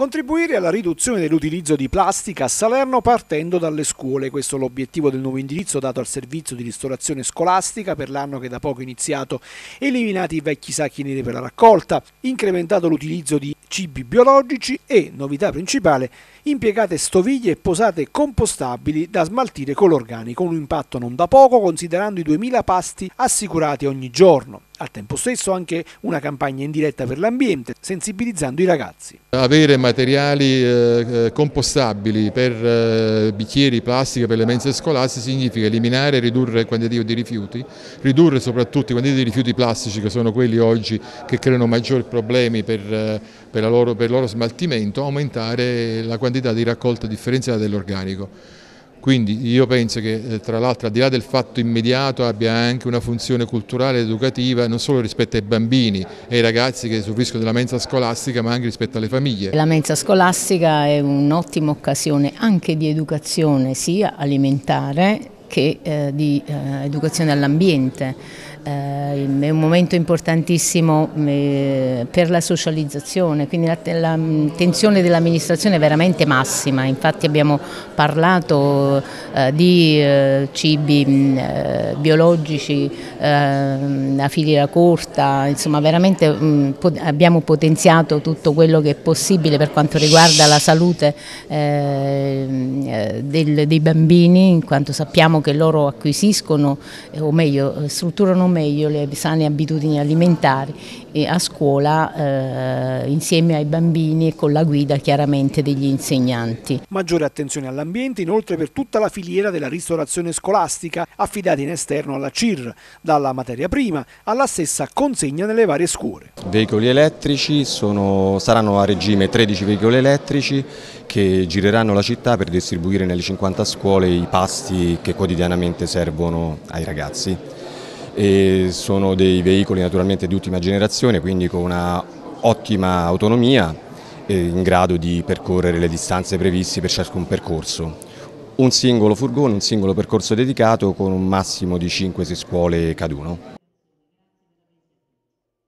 Contribuire alla riduzione dell'utilizzo di plastica a Salerno partendo dalle scuole. Questo è l'obiettivo del nuovo indirizzo dato al servizio di ristorazione scolastica per l'anno che da poco è iniziato. Eliminati i vecchi sacchi neri per la raccolta, incrementato l'utilizzo di cibi biologici e, novità principale, impiegate stoviglie e posate compostabili da smaltire con l'organico, un impatto non da poco considerando i 2000 pasti assicurati ogni giorno. Al tempo stesso anche una campagna in diretta per l'ambiente, sensibilizzando i ragazzi. Avere materiali compostabili per bicchieri, plastica per le mense scolastiche significa eliminare e ridurre il quantitativo di rifiuti, ridurre soprattutto i quantitativi di rifiuti plastici che sono quelli oggi che creano maggiori problemi per il loro smaltimento, aumentare la quantità di raccolta differenziata dell'organico. Quindi io penso che tra l'altro al di là del fatto immediato abbia anche una funzione culturale ed educativa non solo rispetto ai bambini e ai ragazzi che usufruiscono della mensa scolastica ma anche rispetto alle famiglie. La mensa scolastica è un'ottima occasione anche di educazione sia alimentare che di educazione all'ambiente. È un momento importantissimo per la socializzazione, quindi l'attenzione dell'amministrazione è veramente massima. Infatti abbiamo parlato di cibi biologici a filiera corta, insomma veramente abbiamo potenziato tutto quello che è possibile per quanto riguarda la salute dei bambini, in quanto sappiamo che loro acquisiscono, o meglio strutturano meglio le sane abitudini alimentari a scuola insieme ai bambini e con la guida chiaramente degli insegnanti. Maggiore attenzione all'ambiente inoltre per tutta la filiera della ristorazione scolastica affidata in esterno alla CIR, dalla materia prima alla stessa consegna nelle varie scuole. Veicoli elettrici, saranno a regime 13 veicoli elettrici che gireranno la città per distribuire nelle 50 scuole i pasti che quotidianamente servono ai ragazzi. E sono dei veicoli naturalmente di ultima generazione, quindi con una ottima autonomia in grado di percorrere le distanze previste per ciascun percorso. Un singolo furgone, un singolo percorso dedicato con un massimo di 5-6 scuole caduno.